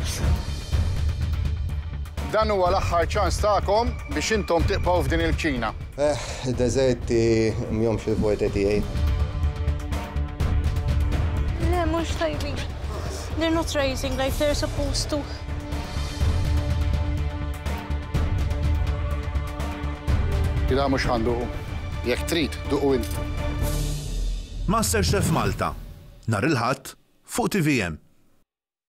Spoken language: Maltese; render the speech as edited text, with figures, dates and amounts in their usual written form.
Dan huwa l-aħħar ċans tagħkom biex intom tiqbgħu f'din il-kċina. Deżerti m'jomx il-forte tiegħi. Le, mhux tajbin. They're not raising like they're supposed to. Ila mhux ħanduqu. Jekk trid, duqu int. MasterChef Malta. Nhar il-Ħadd fuq TVM.